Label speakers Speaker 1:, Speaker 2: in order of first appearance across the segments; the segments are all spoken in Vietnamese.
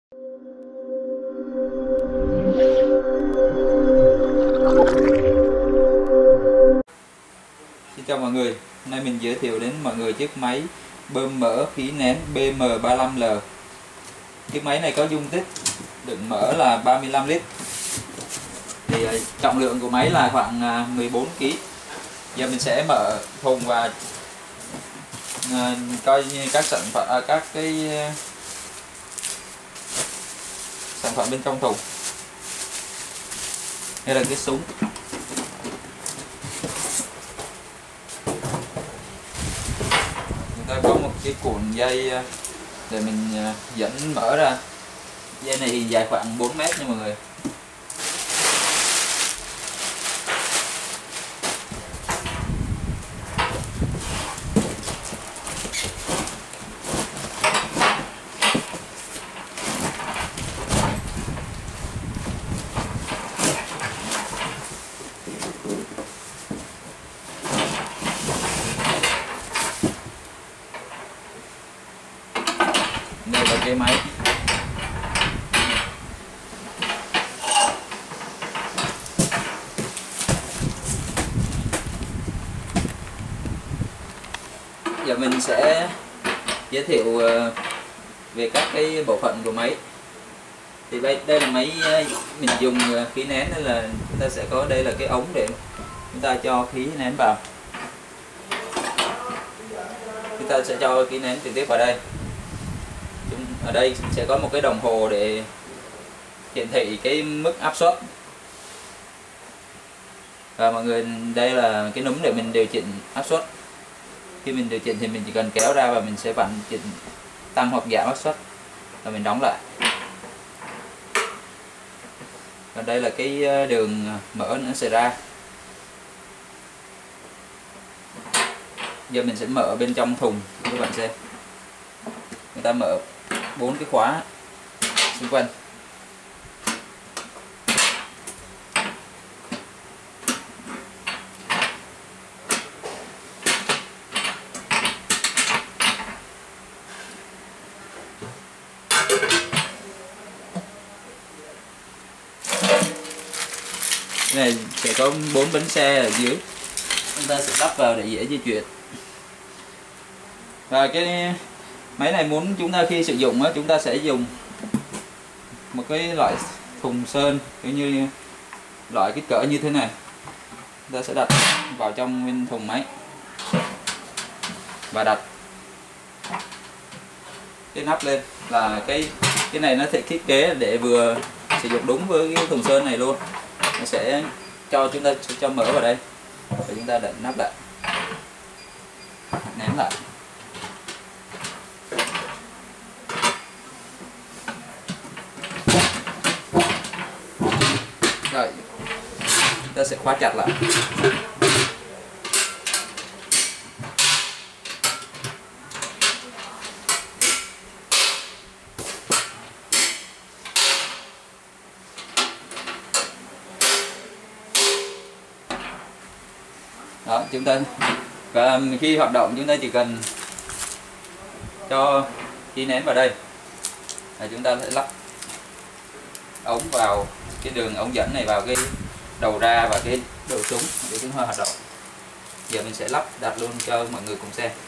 Speaker 1: Xin chào mọi người, hôm nay mình giới thiệu đến mọi người chiếc máy bơm mỡ khí nén BM35L. Chiếc máy này có dung tích đựng mỡ là 35 lít. Thì trọng lượng của máy là khoảng 14 kg. Giờ mình sẽ mở thùng và coi các sản phẩm bên trong thùng. Đây là cái súng. Người ta có một cái cuộn dây để mình dẫn mỡ ra. Dây này thì dài khoảng 4 mét nha mọi người. Đây là cái máy. Giờ mình sẽ giới thiệu về các cái bộ phận của máy. Thì đây là máy mình dùng khí nén, nên là chúng ta sẽ có đây là cái ống để chúng ta cho khí nén vào. Chúng ta sẽ cho khí nén trực tiếp vào đây. Ở đây sẽ có một cái đồng hồ để hiển thị cái mức áp suất. Và mọi người, đây là cái núm để mình điều chỉnh áp suất. Khi mình điều chỉnh thì mình chỉ cần kéo ra và mình sẽ vặn chỉnh tăng hoặc giảm áp suất, và mình đóng lại. Và đây là cái đường mỡ nó sẽ ra. Giờ mình sẽ mở bên trong thùng các bạn xem. Người ta mở 4 cái khóa xung quanh. Cái này sẽ có 4 bánh xe ở dưới, chúng ta sẽ lắp vào để dễ di chuyển. Và cái máy này chúng ta khi sử dụng chúng ta sẽ dùng một cái loại thùng sơn kiểu như loại kích cỡ như thế này. Chúng ta sẽ đặt vào trong bên thùng máy và đặt cái nắp lên. Là cái này nó sẽ thiết kế để vừa sử dụng đúng với cái thùng sơn này luôn. Nó sẽ cho chúng ta cho mỡ vào đây và chúng ta đặt nắp lại, nén lại. Rồi chúng ta sẽ khóa chặt lại. Đó, chúng ta và khi hoạt động chúng ta chỉ cần cho khí nén vào đây là chúng ta sẽ lắp ống vào cái đường ống dẫn này vào cái đầu ra và cái đầu súng để chúng ta hoạt động. Giờ mình sẽ đặt luôn cho mọi người cùng xem.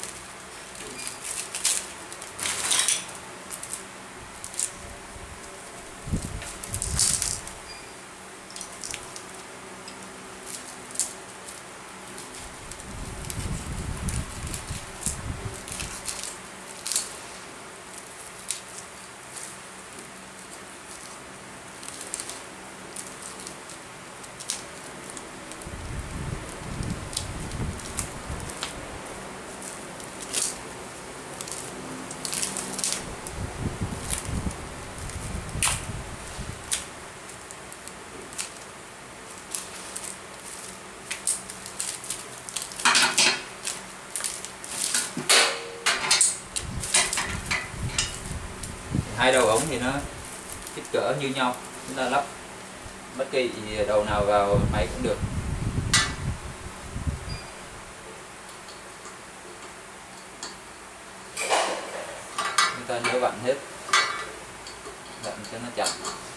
Speaker 1: Hai đầu ống thì nó kích cỡ như nhau, chúng ta lắp bất kỳ đầu nào vào máy cũng được. Chúng ta nhớ vặn hết. Đậm cho nó chặt.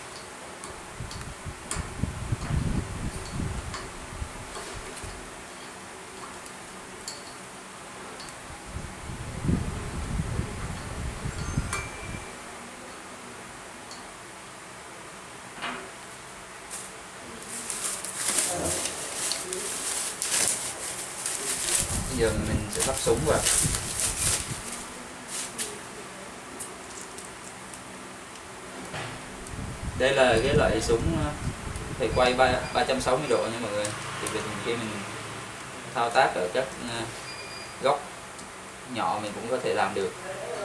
Speaker 1: Bây giờ mình sẽ lắp súng vào. Đây là cái loại súng thể quay 360 độ nha mọi người. Thì khi mình thao tác ở các góc nhỏ mình cũng có thể làm được.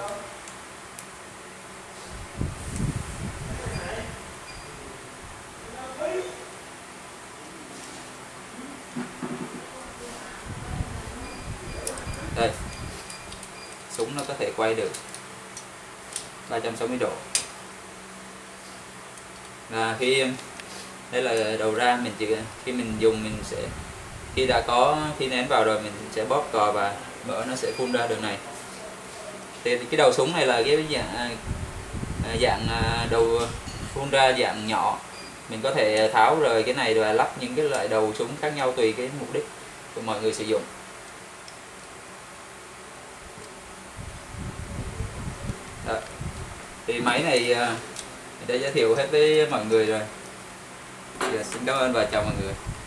Speaker 1: Đây, súng nó có thể quay được 360 độ. Và khi đây là đầu ra, mình chỉ khi mình dùng mình sẽ, khi đã có khí nén vào rồi mình sẽ bóp cò và mỡ nó sẽ phun ra đường này. Thì cái đầu súng này là cái dạng đầu phun ra dạng nhỏ. Mình có thể tháo rời cái này và lắp những cái loại đầu súng khác nhau tùy cái mục đích của mọi người sử dụng. Đó. Thì máy này mình đã giới thiệu hết với mọi người rồi. Xin cảm ơn và chào mọi người.